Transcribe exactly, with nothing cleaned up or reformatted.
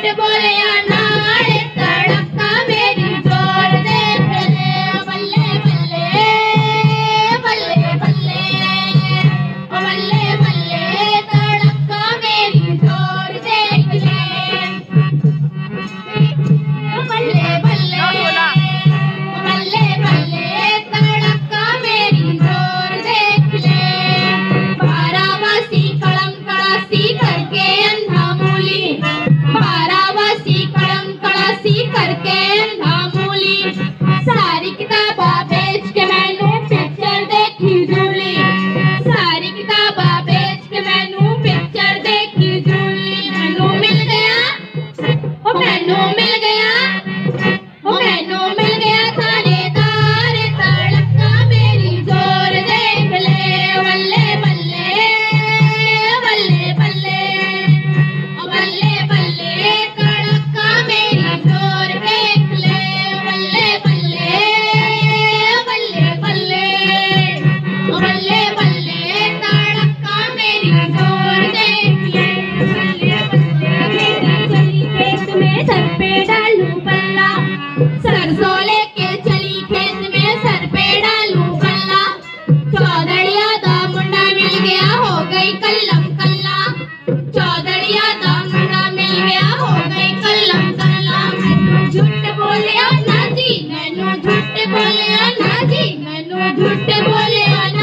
बोलिया नाल तड़का मेरी जोर देख ले बल्ले बल्ले बल्ले बल्ले ओ बल्ले बल्ले तड़का मेरी जोर देख ले ओ बल्ले बल्ले ओ बल्ले बल्ले तड़का मेरी जोर देख ले बारावासी कलम कड़ासी करके अंधा मूली बारावासी कलम कड़ासी करके अंधा मूली सारी किताबा बेच के मैनू पिक्चर देखी जूली सारी किताबा बेच के मैनू पिक्चर देखी जूली मैनू मिल गया ओ मैनू मिल गया ओ मैनू मिल गया थानेदार तड़का मेरी जोर देख ले बल्ले बल्ले बल्ले बल्ले ओ बल्ले बल्ले तड़का मेरी जोर देख ले बल्ले बल्ले बल्ले बल्ले ओ बल्ले बल्ले तड़का मेरी जोर देख ले बल्ले बल्ले मेरी चली खेत में सर पे डालू पल्ला सरसों लेके चली खेत में सर पे डालू पल्ला चौधड़िया दा मुंडा मिल गया हो गई कल्लम कल्ला चौधड़िया दा मुंडा मिल गया हो गई कल्लम कल्ला मैनू झूठ बोलिया ना जी मैनू झूठ बोलिया ना जी मैनू झूठ बोलिया